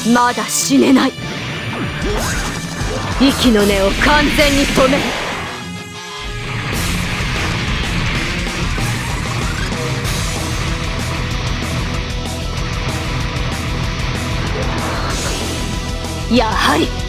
まだ死ねない。息の根を完全に止める。やはり